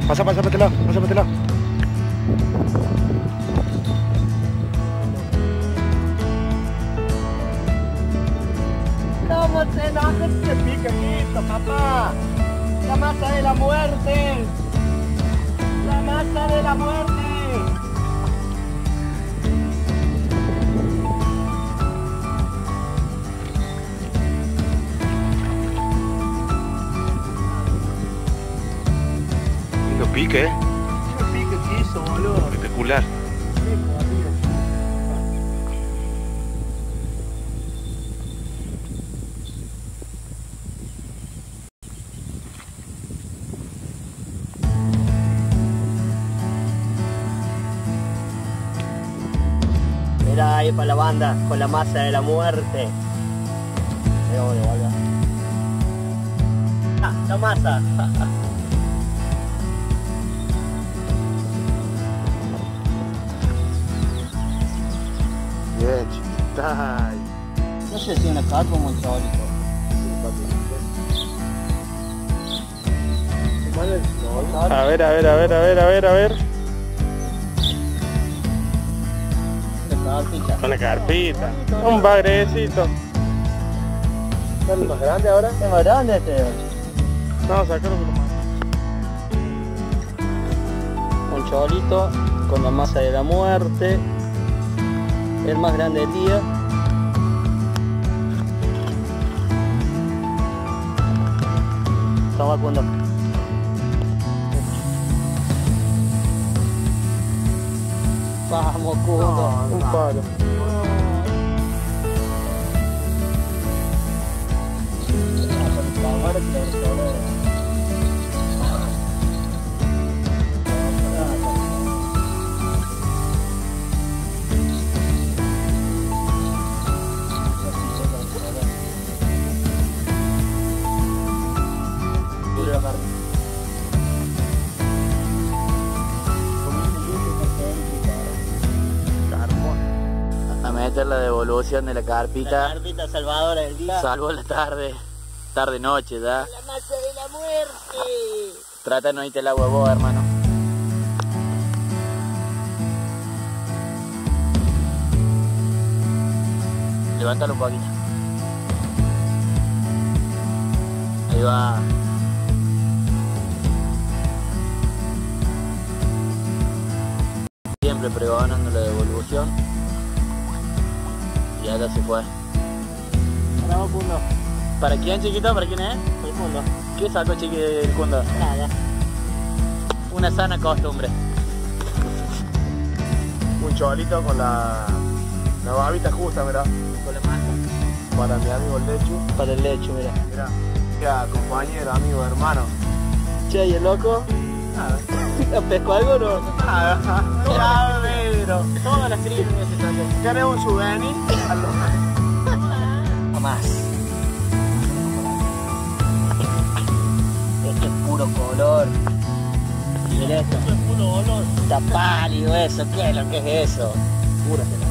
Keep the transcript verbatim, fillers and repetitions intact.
Pasa, pasa para este lado, pasa para este lado. ¿Cómo se nace este piquequito, papá? La masa de la muerte. La masa de la muerte. Lindo pique, eh. ¿Qué pique que hizo, boludo? Espectacular. Mirá ahí para la banda con la masa de la muerte. Debo de volver. Ah, la masa. Bien, chiquita. No sé si una carpa o un cholito. A ver, a ver, a ver, a ver, a ver, a ver. Con la carpita. Un bagrecito. ¿Es más grande ahora? Es más grande este. No, sacarlo por más. Un cholito con la masa de la muerte. El más grande del día. Estaba cuando. Vamos, Cundo. No, un palo. A meter la devolución de la carpita. La carpita salvadora del día. Salvo la tarde, tarde noche ya. La masa de la muerte. Trata de no irte el agua vos, hermano. Levántalo un poquito. Ahí va. Siempre pregonando la devolución. Y ahora se fue. Bravo, Cundo. ¿Para quién, chiquito? ¿Para quién es? El Cundo. ¿Qué sacó, chiqui, el Cundo? Nada. Una sana costumbre. Un cholito con la, la babita justa, mirá. Con la masa. Para mi amigo el Lechu. Para el lecho, mira. Mirá. Ya, compañero, amigo, hermano. Che, ¿y el loco? Nada. ¿Pescó algo o no? Nada. Ya, Pedro. Todas las crías se sacó. ¿Querés un souvenir? Jamás. Este es puro color. Mira esto. Esto es puro olor. Está pálido eso. ¿Qué es lo que es eso? Pura.